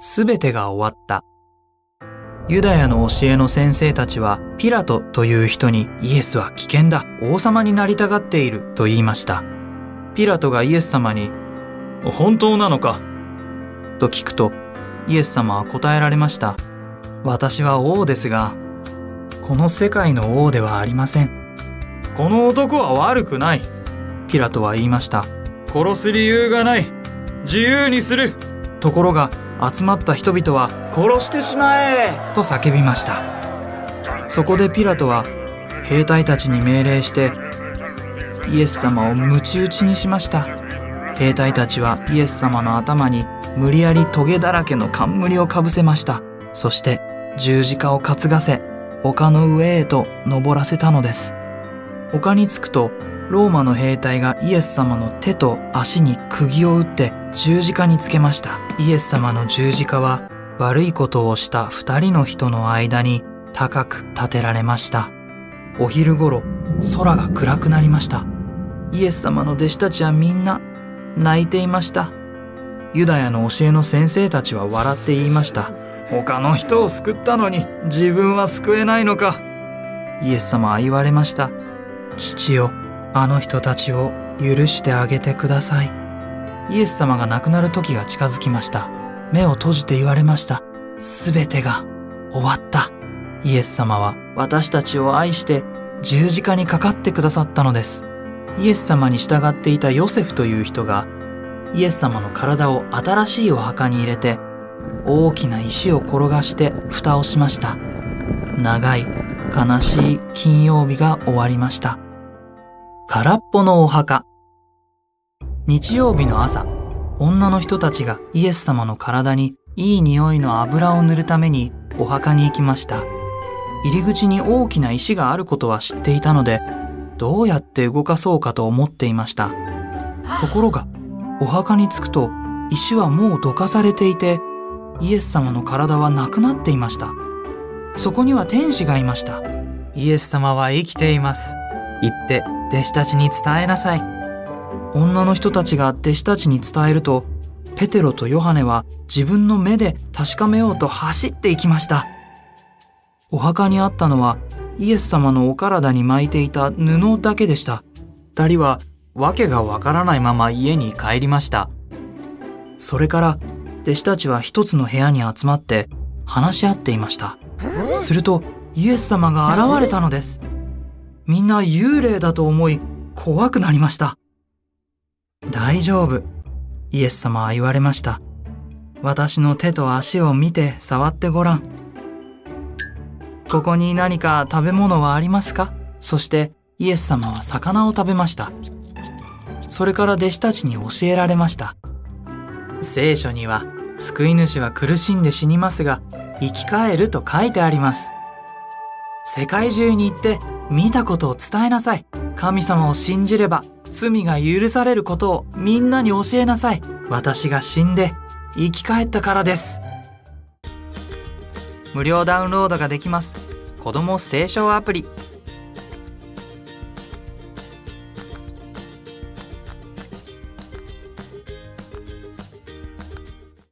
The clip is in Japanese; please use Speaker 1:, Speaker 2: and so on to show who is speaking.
Speaker 1: すべてが終わった。ユダヤの教えの先生たちはピラトという人にイエスは危険だ、王様になりたがっていると言いました。ピラトがイエス様に本当なのかと聞くと、イエス様は答えられました。私は王ですが、この世界の王ではありません。この男は悪くない。ピラトは言いました。殺す理由がない。自由にする。ところが集まった人々は殺してしまえと叫びました。そこでピラトは兵隊たちに命令してイエス様を鞭打ちにしました。兵隊たちはイエス様の頭に無理やりトゲだらけの冠をかぶせました。そして十字架を担がせ丘の上へと登らせたのです。丘に着くとローマの兵隊がイエス様の手と足に釘を打って十字架につけました。イエス様の十字架は悪いことをした2人の人の間に高く立てられました。お昼ごろ、空が暗くなりました。イエス様の弟子たちはみんな泣いていました。ユダヤの教えの先生たちは笑って言いました。他の人を救ったのに自分は救えないのか。イエス様は言われました。父よ、あの人たちを許してあげてください。イエス様が亡くなる時が近づきました。目を閉じて言われました。すべてが終わった。イエス様は私たちを愛して十字架にかかってくださったのです。イエス様に従っていたヨセフという人がイエス様の体を新しいお墓に入れて大きな石を転がして蓋をしました。長い悲しい金曜日が終わりました。空っぽのお墓。日曜日の朝、女の人たちがイエス様の体にいい匂いの油を塗るためにお墓に行きました。入り口に大きな石があることは知っていたので、どうやって動かそうかと思っていました。ところが、お墓に着くと石はもうどかされていて、イエス様の体はなくなっていました。そこには天使がいました。イエス様は生きています。言って弟子たちに伝えなさい。女の人たちが弟子たちに伝えると、ペテロとヨハネは自分の目で確かめようと走っていきました。お墓にあったのはイエス様のお体に巻いていた布だけでした。二人はわけがわからないまま家に帰りました。それから弟子たちは一つの部屋に集まって話し合っていました。するとイエス様が現れたのです。みんな幽霊だと思い怖くなりました。大丈夫、イエス様は言われました。私の手と足を見て触ってごらん。ここに何か食べ物はありますか？そしてイエス様は魚を食べました。それから弟子たちに教えられました。聖書には救い主は苦しんで死にますが生き返ると書いてあります。世界中に行って見たことを伝えなさい。神様を信じれば罪が許されることをみんなに教えなさい。私が死んで生き返ったからです。無料ダウンロードができます。子供聖書アプリ。